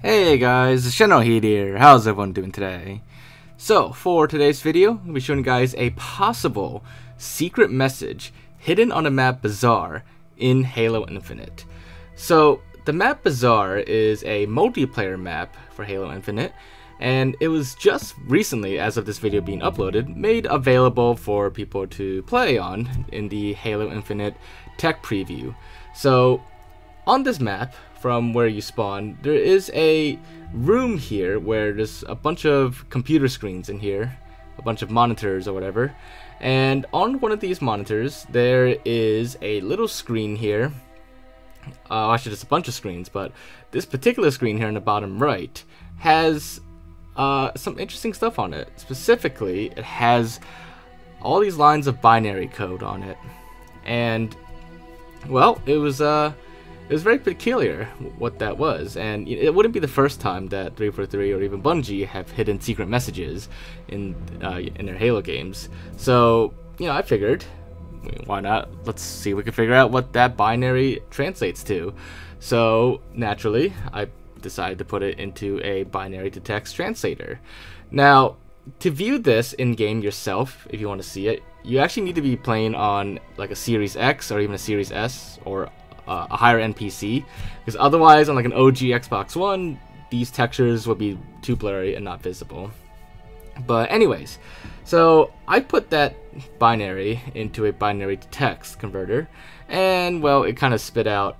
Hey guys, Shenoheat here. How's everyone doing today? So, for today's video, I'll be showing you guys a possible secret message hidden on the map Bazaar in Halo Infinite. So, the map Bazaar is a multiplayer map for Halo Infinite, and it was just recently, as of this video being uploaded, made available for people to play on in the Halo Infinite tech preview. So, on this map, from where you spawn, there is a room here where there's a bunch of computer screens in here, a bunch of monitors or whatever, and on one of these monitors there is a little screen here. Actually, there's a bunch of screens, but this particular screen here in the bottom right has some interesting stuff on it. Specifically, it has all these lines of binary code on it, and well, it was very peculiar what that was, and it wouldn't be the first time that 343 or even Bungie have hidden secret messages in their Halo games. So, I figured, why not? Let's see if we can figure out what that binary translates to. So, naturally, I decided to put it into a binary to text translator. Now, to view this in-game yourself, if you want to see it, you actually need to be playing on like a Series X or even a Series S or a higher end PC, because otherwise on like an OG Xbox One, these textures would be too blurry and not visible. But anyways, so I put that binary into a binary to text converter, and well, it kind of spit out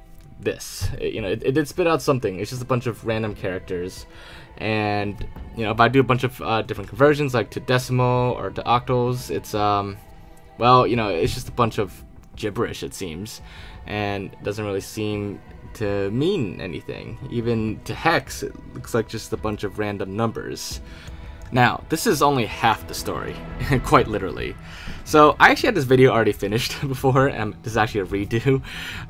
this. It did spit out something. It's just a bunch of random characters, and if I do a bunch of different conversions, like to decimal or to octals, it's well, it's just a bunch of gibberish, it seems, and doesn't really seem to mean anything. Even to hex, it looks like just a bunch of random numbers. Now, this is only half the story, quite literally. So I actually had this video already finished before, and this is actually a redo.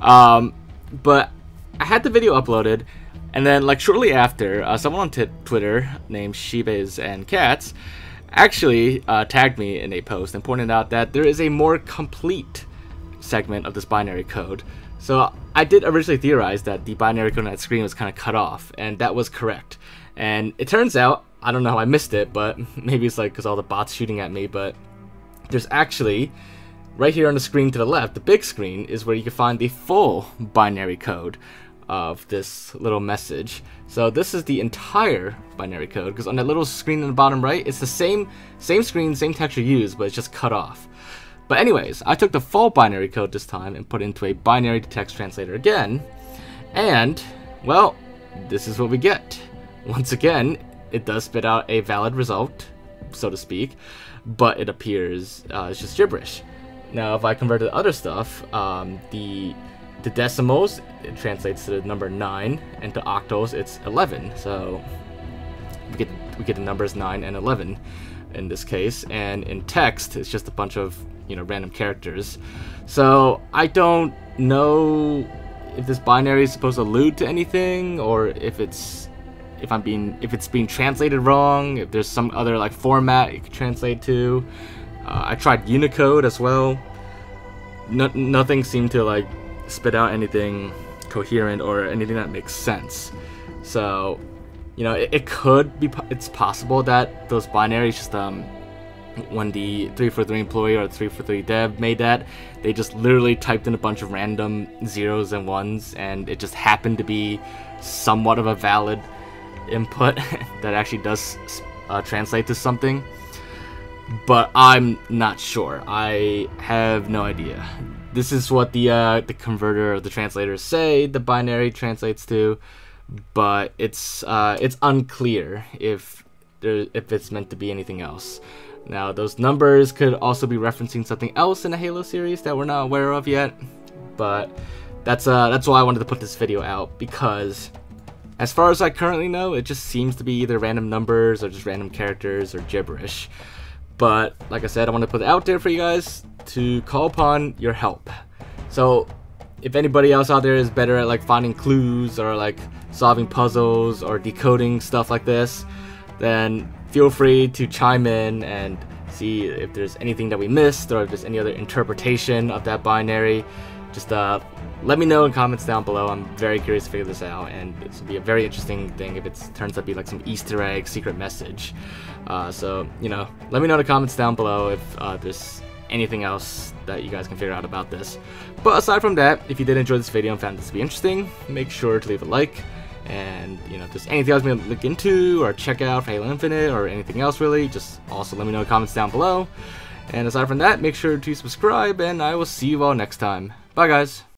But I had the video uploaded, and then like shortly after, someone on Twitter named Shibes and Cats actually tagged me in a post and pointed out that there is a more complete segment of this binary code. So I did originally theorize that the binary code on that screen was kind of cut off, and that was correct. And it turns out, I don't know how I missed it, but maybe it's like because all the bots shooting at me, but there's actually right here on the screen to the left, the big screen, is where you can find the full binary code of this little message. So this is the entire binary code, because on that little screen in the bottom right, it's the same screen, same texture used, but it's just cut off. But anyways, I took the full binary code this time and put it into a binary to text translator again, and well, this is what we get. Once again, it does spit out a valid result, so to speak, but it appears it's just gibberish. Now, if I convert to other stuff, the decimals, it translates to the number 9, and to octals, it's 11. So we get the numbers 9 and 11 in this case, and in text, it's just a bunch of random characters. So I don't know if this binary is supposed to allude to anything, or if it's being translated wrong, if there's some other like format it could translate to. I tried Unicode as well. Nothing seemed to like spit out anything coherent or anything that makes sense. So it could be, it's possible that those binaries just when the 343 employee or the 343 dev made that, they just literally typed in a bunch of random zeros and ones, and it just happened to be somewhat of a valid input that actually does translate to something. But I'm not sure. I have no idea. This is what the converter or the translators say the binary translates to, but it's unclear if it's meant to be anything else. Now, those numbers could also be referencing something else in the Halo series that we're not aware of yet, but that's why I wanted to put this video out, because as far as I currently know, it just seems to be either random numbers or just random characters or gibberish. But like I said, I want to put it out there for you guys to call upon your help. So if anybody else out there is better at like finding clues or like solving puzzles or decoding stuff like this, then feel free to chime in and see if there's anything that we missed, or if there's any other interpretation of that binary. just let me know in comments down below. I'm very curious to figure this out, and this will be a very interesting thing if it turns out to be like some Easter egg secret message. So, you know, let me know in the comments down below if there's anything else that you guys can figure out about this. But aside from that, if you did enjoy this video and found this to be interesting, make sure to leave a like. And, you know, if there's anything else you want to look into or check out for Halo Infinite or anything else really, just also let me know in the comments down below. And aside from that, make sure to subscribe, and I will see you all next time. Bye, guys.